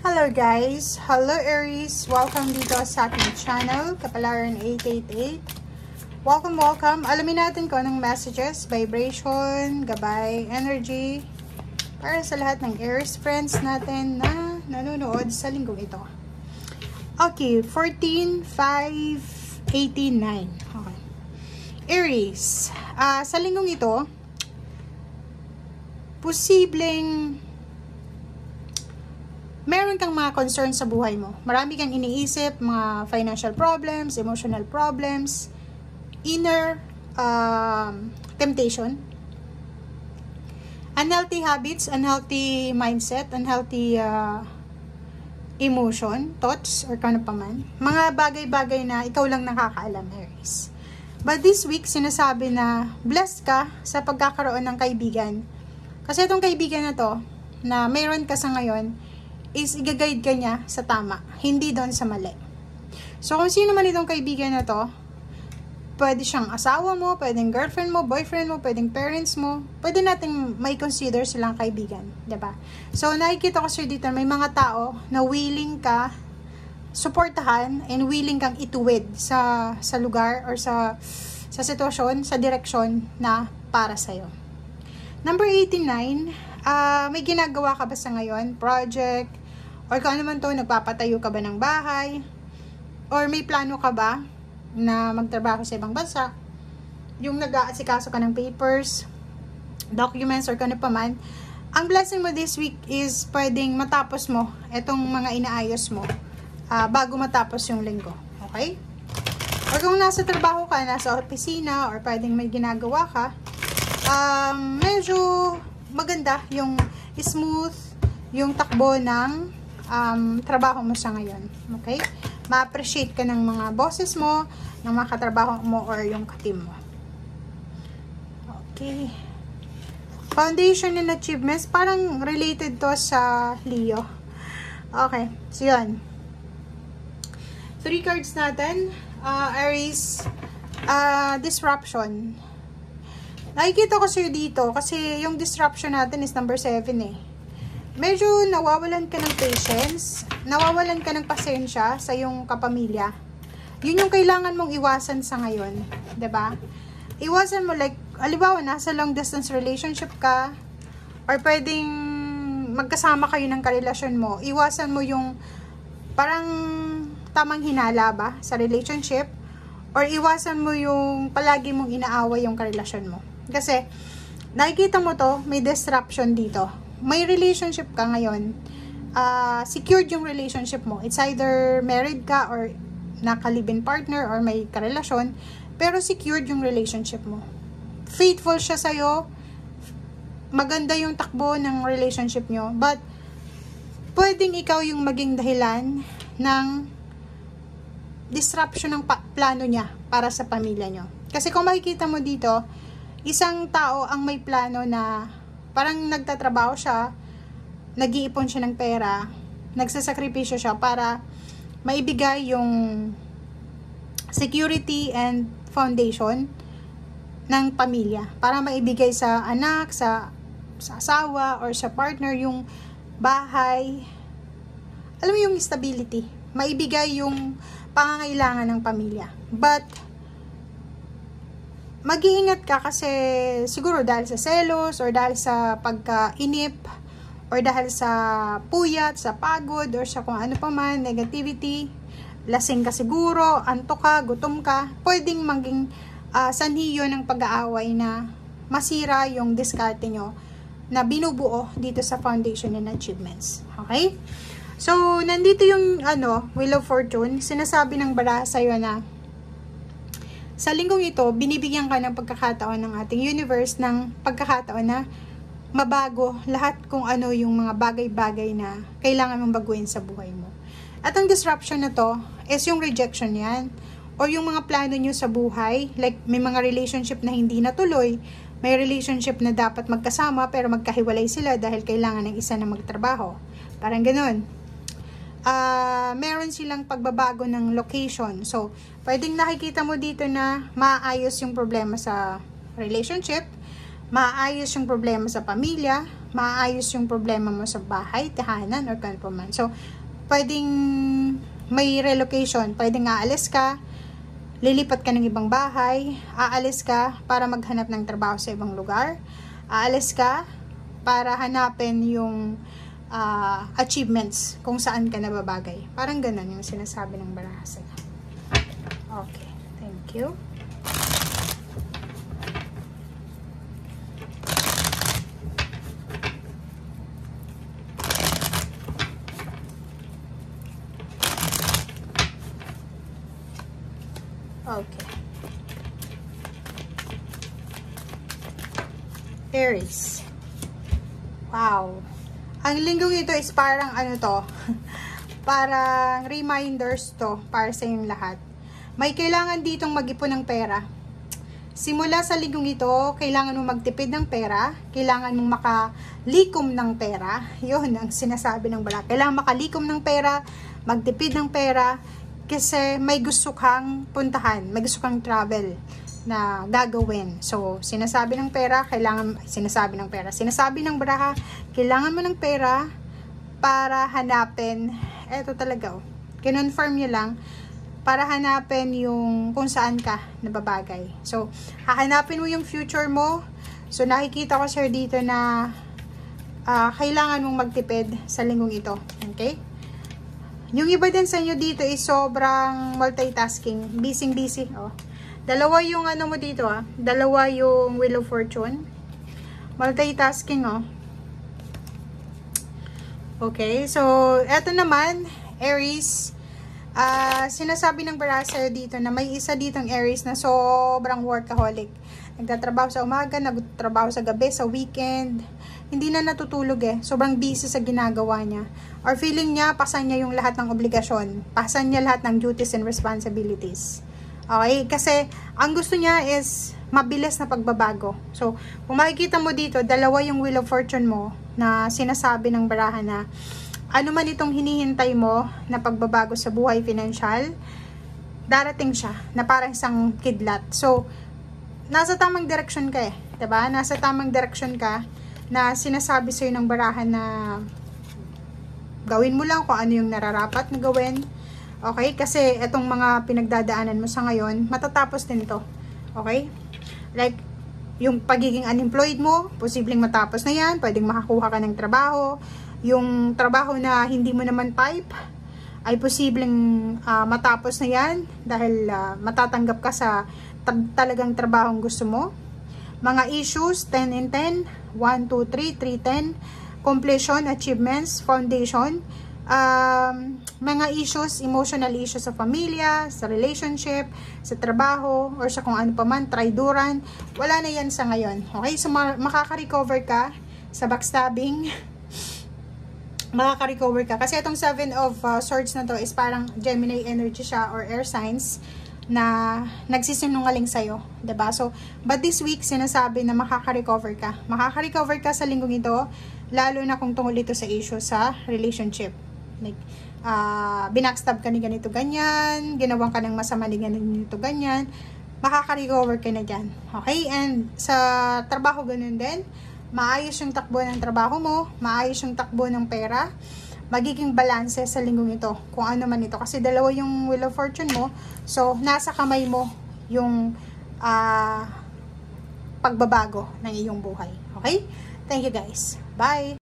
Hello guys! Hello Aries! Welcome dito sa ating channel, Kapalaran 888. Welcome! Alamin natin kung anong messages, vibration, gabay, energy para sa lahat ng Aries friends natin na nanonood sa linggong ito. Okay, 14/5/18/9. Okay. Aries, sa linggong ito, posibleng meron kang mga concerns sa buhay mo. Marami kang iniisip, mga financial problems, emotional problems, inner temptation, unhealthy habits, unhealthy mindset, unhealthy emotion, thoughts, or kano pa man. Mga bagay-bagay na ikaw lang nakakaalam, Aries. But this week, sinasabi na blessed ka sa pagkakaroon ng kaibigan. Kasi itong kaibigan na to, na mayroon ka sa ngayon, is i-guide ka niya sa tama, hindi doon sa mali. So, kung sino man itong kaibigan na to, pwede siyang asawa mo, pwedeng girlfriend mo, boyfriend mo, pwedeng parents mo, pwede nating may consider silang kaibigan, diba? So, nakikita ko sir dito, may mga tao na willing ka suportahan and willing kang ituwid sa lugar or sa sitwasyon, sa direksyon na para sa'yo. Number 89, may ginagawa ka ba sa ngayon? Project, or kung ano man to, nagpapatayo ka ba ng bahay? Or may plano ka ba na magtrabaho sa ibang bansa? Yung nag-aasikaso ka ng papers, documents, or kung ano pa man. Ang blessing mo this week is pwedeng matapos mo itong mga inaayos mo bago matapos yung linggo. Okay? Or kung nasa trabaho ka, nasa opisina, or pwedeng may ginagawa ka, medyo maganda yung smooth yung takbo ng trabaho mo sa ngayon. Okay? Ma-appreciate ka ng mga bosses mo, ng mga katrabaho mo, or yung ka-team mo. Okay. Foundation and achievements, parang related to sa Leo. Okay. So, yun. 3 cards natin. Aries, disruption. Nakikita ko sir dito, kasi yung disruption natin is number 7 eh. Medyo nawawalan ka ng patience, nawawalan ka ng pasensya sa iyong kapamilya. Yun yung kailangan mong iwasan sa ngayon, 'di ba? Iwasan mo, like, halimbawa nasa long distance relationship ka, or pwedeng magkasama kayo ng karelasyon mo. Iwasan mo yung parang tamang hinala ba sa relationship, or iwasan mo yung palagi mong inaaway yung karelasyon mo. Kasi nakikita mo to, may disruption dito. May relationship ka ngayon, secured yung relationship mo. It's either married ka or naka-live-in partner or may karelasyon, pero secured yung relationship mo. Faithful siya sa'yo, maganda yung takbo ng relationship nyo, but pwedeng ikaw yung maging dahilan ng disruption ng plano niya para sa pamilya nyo. Kasi kung makikita mo dito, isang tao ang may plano na parang nagtatrabaho siya, nag-iipon siya ng pera, nagsasakripisyo siya para maibigay yung security and foundation ng pamilya. Para maibigay sa anak, sa asawa, or sa partner yung bahay. Alam mo yung stability. Maibigay yung pangangailangan ng pamilya. But mag-iingat ka kasi siguro dahil sa selos, or dahil sa pagkainip, or dahil sa puyat, sa pagod, or sa kung ano pa man, negativity, lasing ka siguro, antok ka, gutom ka, pwedeng maging sanhi yun ng pag-aaway na masira yung diskarte nyo na binubuo dito sa foundation and achievements. Okay? So, nandito yung Wheel of Fortune. Sinasabi ng baraha sa'yo na sa linggong ito, binibigyan ka ng pagkakataon ng ating universe, ng pagkakataon na mabago lahat kung ano yung mga bagay-bagay na kailangan mong baguhin sa buhay mo. At ang disruption na to is yung rejection yan, or yung mga plano nyo sa buhay, like may mga relationship na hindi natuloy, may relationship na dapat magkasama pero magkahiwalay sila dahil kailangan ng isa na magtrabaho. Parang ganun. Meron silang pagbabago ng location. So, pwedeng nakikita mo dito na maayos yung problema sa relationship, maayos yung problema sa pamilya, maayos yung problema mo sa bahay, tahanan, or kung man. So, pwedeng may relocation, pwedeng aalis ka, lilipat ka ng ibang bahay, aalis ka para maghanap ng trabaho sa ibang lugar, aalis ka para hanapin yung achievements kung saan ka nababagay. Parang ganun yung sinasabi ng baraha. Okay, thank you. Okay. Aries. Wow. Ang linggong ito is parang ano to, parang reminders to para sa inyong lahat. May kailangan ditong mag-ipon ng pera. Simula sa linggong ito, kailangan mong magtipid ng pera, kailangan mong makalikom ng pera. Yun ang sinasabi ng bala. Kailangan makalikom ng pera, magtipid ng pera, kasi may gusto kang puntahan, may gusto kang travel na gagawin. So, sinasabi ng baraha, kailangan mo ng pera para hanapin, eto talaga, kinonfirm nyo lang, para hanapin yung kung saan ka nababagay. So, hahanapin mo yung future mo. So, nakikita ko sir dito na kailangan mong magtipid sa linggong ito. Okay? Yung iba din sa inyo dito is sobrang multitasking. Busy. Oh. Dalawa yung ano mo dito Dalawa yung Wheel of Fortune. Multitasking Okay. So, eto naman, Aries. Sinasabi ng baraha dito na may isa ditong Aries na sobrang workaholic. Nagtatrabaho sa umaga, nagtatrabaho sa gabi, sa weekend. Hindi na natutulog Sobrang busy sa ginagawa niya. Or feeling niya, pasan niya yung lahat ng obligasyon. Pasan niya lahat ng duties and responsibilities. Okay? Kasi, ang gusto niya is mabilis na pagbabago. So, kung makikita mo dito, dalawa yung Wheel of Fortune mo na sinasabi ng baraha na ano man itong hinihintay mo na pagbabago sa buhay financial, darating siya na parang isang kidlat. So, nasa tamang direction ka diba? Nasa tamang direction ka na sinasabi sa'yo ng baraha na gawin mo lang kung ano yung nararapat na gawin. Okay? Kasi itong mga pinagdadaanan mo sa ngayon, matatapos din to. Okay? Like, yung pagiging unemployed mo, posibleng matapos na yan. Pwedeng makakuha ka ng trabaho. Yung trabaho na hindi mo naman type, ay posibleng matapos na yan dahil matatanggap ka sa talagang trabahong gusto mo. Mga issues, 10 in 10, 1, 2, 3, 3, 10, completion, achievements, foundation, mga issues, emotional issues sa pamilya, sa relationship, sa trabaho, or sa kung ano pa man, traiduran, wala na yan sa ngayon. Okay? So, makaka-recover ka sa backstabbing, makaka-recover ka. Kasi itong 7 of Swords na to is parang Gemini energy siya or air signs na nagsisinungaling sa'yo. Diba? So, but this week, sinasabi na makaka-recover ka. Makaka-recover ka sa linggong ito, lalo na kung tungkol ito sa issue sa relationship. Like, binackstab ka ni ganito ganyan, ginawan ka ng masama ni ganito ganyan, makaka-recover ka na dyan. Okay? And sa trabaho ganun din, maayos yung takbo ng trabaho mo, maayos yung takbo ng pera, magiging balance sa linggong ito, kung ano man ito. Kasi dalawa yung Wheel of Fortune mo, so nasa kamay mo yung pagbabago ng iyong buhay. Okay? Thank you guys. Bye!